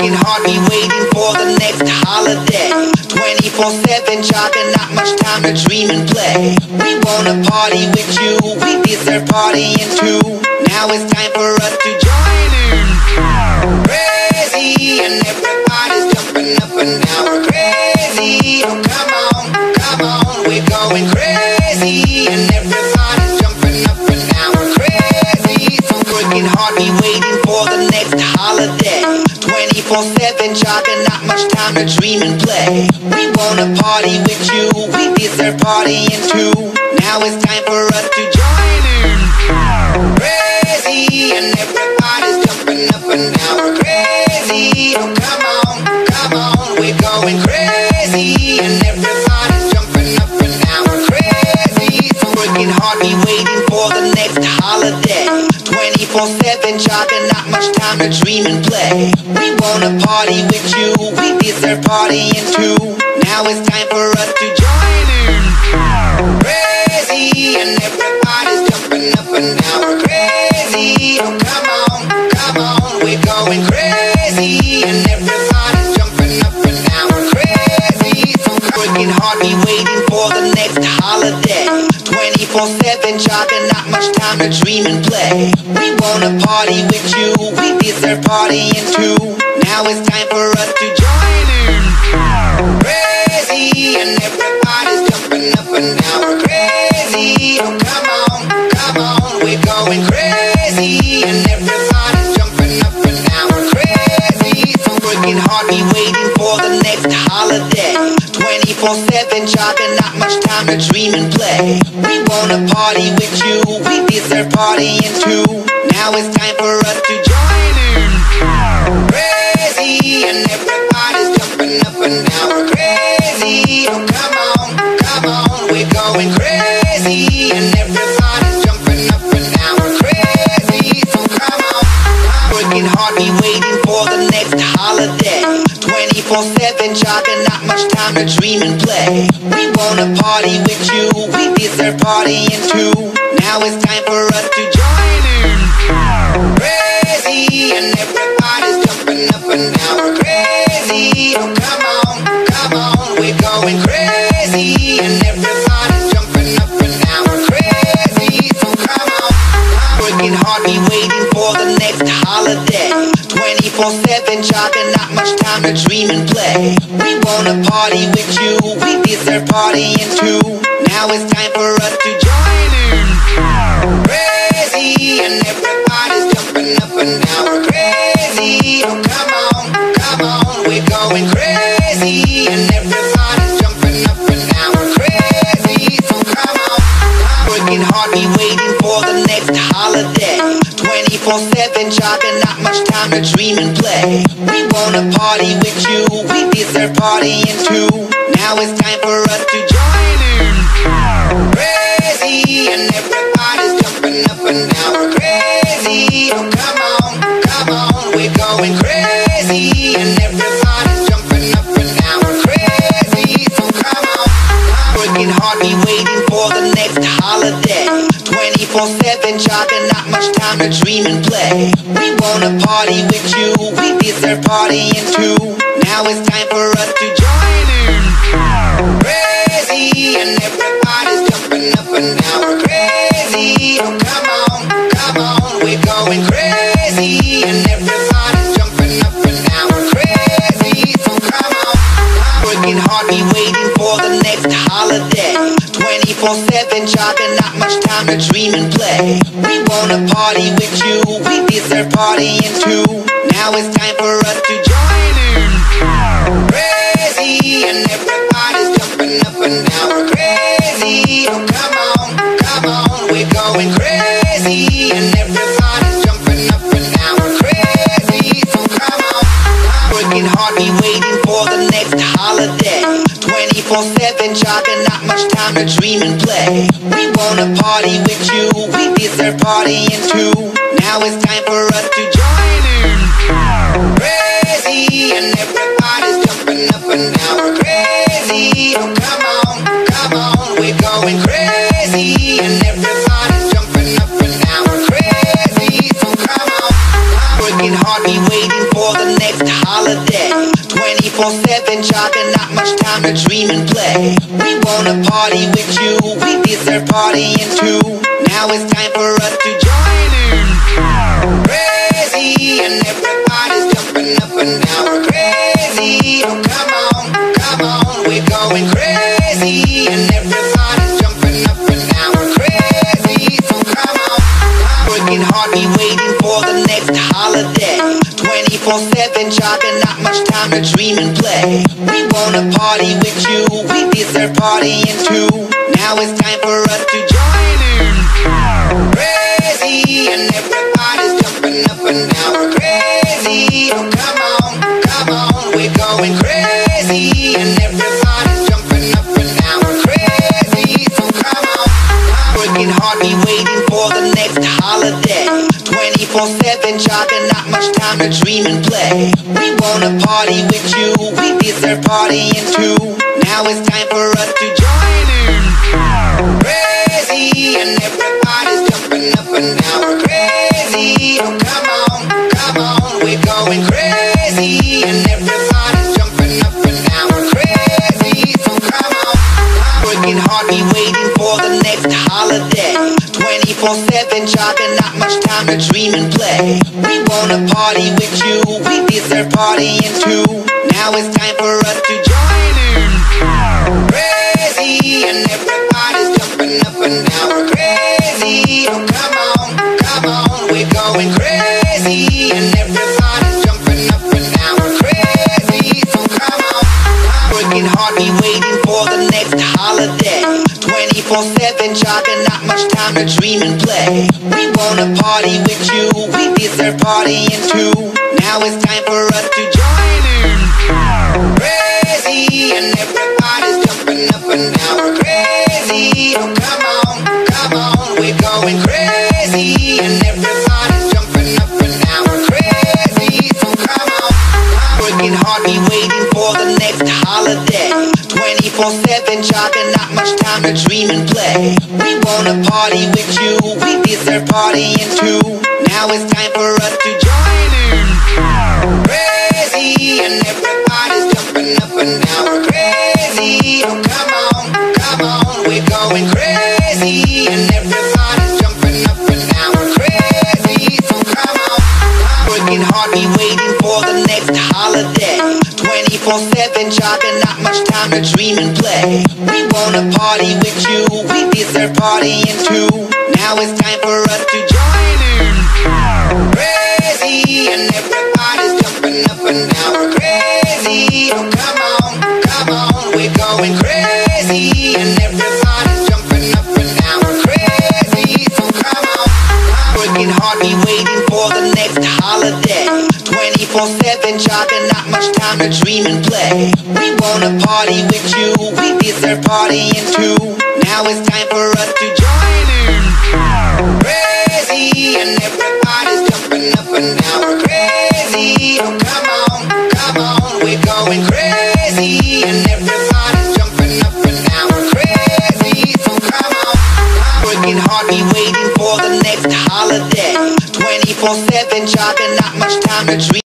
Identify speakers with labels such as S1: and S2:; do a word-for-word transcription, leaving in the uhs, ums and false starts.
S1: working hard, we waiting for the next holiday. Twenty-four seven jobbing, not much time to dream and play. We wanna party with you, we deserve partying too. Now it's time for us to join in. Crazy, and everybody's jumping up and down. We're crazy, oh come on, come on, we're going crazy, and everybody's jumping up and down. We're crazy, so working hard, we waiting for the next holiday. Twenty-four seven jobbing, not much time to dream and play. We wanna party with you, we deserve partying too. Now it's time for us to join in. Crazy, and everybody's jumping up and down. We're crazy, oh come on, come on, we're going crazy, and everybody's jumping up and down. We're crazy, so working hard, we waiting for the next holiday. Twenty-four seven jobbing, not much time to dream and play. We wanna party with you, we deserve partying too. Now it's time for us to join in. Crazy, and everybody's jumping up and down. We're crazy, oh come on, come on, we're going crazy, and everybody's jumping up and down. We're crazy, so working hard, we waiting for the next holiday. Twenty-four seven jobbing, not much time to dream and play. We wanna party with you, we deserve partying too. Now it's time for us to join in. Crazy, and everybody's jumping up and down. We're crazy, oh come on, come on, we're going crazy, and everybody's jumping up and down. We're crazy, so working hard, we waiting for the next holiday. Twenty-four seven jobbing, not much time to dream and play. We wanna party with you, we deserve partying too. Now it's time for us to join in. Crazy, and everybody's jumping up and down. We're crazy, oh come on, come on, we're going crazy, and everybody's jumping up and down. We're crazy, so come on. Working hard, we waiting for the next holiday. Twenty-four seven jobbing, not much time to dream and play. We wanna party with you, we deserve partying too. Now it's time for us to join in. Crazy, and everybody's jumping up and down. We're crazy, oh come on, come on, we're going crazy, and everybody's jumping up and down. We're crazy, so come on. Working hard, we waiting for the next holiday. Twenty-four seven jobbing, not much time to dream and play. We wanna party with you, we deserve partying too. Now it's time for us to join in. Crazy, and everybody's jumping up and down. We're crazy, oh come on, come on, we're going crazy, and everybody's jumping up and down. We're crazy, so come on. Working hard, we waiting for the next holiday. Twenty-four seven jobbing, not much time to dream and play. We wanna party with you, we deserve partying too. Now it's time for us to join in. Crazy, and everybody's jumping up and down. We're crazy, oh come on, come on, we're going crazy, and everybody's jumping up and down. We're crazy, so come on. Working hard, we waiting for the next holiday. Twenty-four seven jobbing, not much time to dream and play. We wanna party with you, we deserve partying too. Now it's time for us to join in. Crazy, and everybody's jumping up and down. We're crazy, oh come on, come on, we're going crazy, and everybody's jumping up and down. We're crazy, so come on. Working hard, we waiting for the next holiday. Twenty-four seven jobbing, not much time to dream and play. We wanna party with you, we deserve partying too. Now it's time for us to join in. Crazy, and everybody's jumping up and down. We're crazy, oh come on, come on, we're going crazy, and everybody's jumping up and down. We're crazy, so come on. Working hard, we waiting for the next holiday. Twenty-four seven jobbing, not much time to dream and play. We wanna party with you, we deserve partying too. Now it's time for us to join in. Crazy, and everybody's jumping up and down. We're crazy, oh come on, come on, we're going crazy, and everybody's jumping up and down. We're crazy, so come on. Working hard, we waiting for the next holiday. holiday. Twenty-four seven jobbing, not much time to dream and play. We wanna party with you, we deserve partying too. Now it's time for us to join in. Crazy, and everybody's jumping up and down. We're crazy, oh come on, come on, we're going crazy, and everybody's jumping up and down. We're crazy, so come on. Working hard, we waiting for the next holiday. Twenty-four seven jobbing, not much time to dream and play. We wanna party with you, we deserve partying too. Now it's time for us to join in. Crazy, and everybody's jumping up and down. We're crazy, oh come on, come on, we're going crazy, and everybody's jumping up and down. We're crazy, so come on. Working hard, we waiting for the next holiday. Twenty-four seven jobbing, not much time to dream and play. We wanna party with you, we deserve partying too. Now it's time for us to join in. Crazy, and everybody's jumping up and down. We're crazy, oh come on, come on, we're going crazy, and everybody's jumping up and down. We're crazy, so come on. Working hard, we waiting for the next holiday. Twenty-four seven jobbing, not much time to dream and play. We wanna party with you, we deserve partying too. Now it's time for us to join in. Crazy, and everybody's jumping up and down. We're crazy, oh come on, come on, we're going crazy, and everybody's jumping up and down. We're crazy, so come on. Working hard, we waiting for the next holiday. Twenty-four seven jobbing, not much time to dream and play. We wanna party with you, we deserve partying too. Now it's time for us to join in. Crazy, and everybody's jumping up and down. We're crazy, oh come on, come on, we're going crazy, and everybody's jumping up and down. We're crazy, so come on. Working hard, we waiting for the next holiday. Twenty-four seven jobbing, not much time to dream and play. We wanna party with you, we deserve partying too. Now it's time for us to join in. Crazy, and everybody's jumping up and down. We're crazy, oh come on, come on, we're going crazy, and everybody's jumping up and down. We're crazy, so come on. Working hard, we waiting for the next holiday. Twenty-four seven jobbing, not much time to dream and play. We wanna party with you, we deserve partying too. Now it's time for us to join in. Crazy, and everybody's jumping up and down. We're crazy, oh come on, come on, we're going crazy, and everybody's jumping up and down. We're crazy, so come on. Working hard, we waiting for the next holiday. Twenty-four seven jobbing, not much time to dream and play. We wanna party with you, we deserve partying too. Now it's time for us to join in. Crazy, and everybody's jumping up and down. We're crazy, oh come on, come on, we're going crazy, and everybody's jumping up and down. We're crazy, so come on. Working hard, we waiting for the next holiday. Twenty-four seven jobbing, not much time to dream.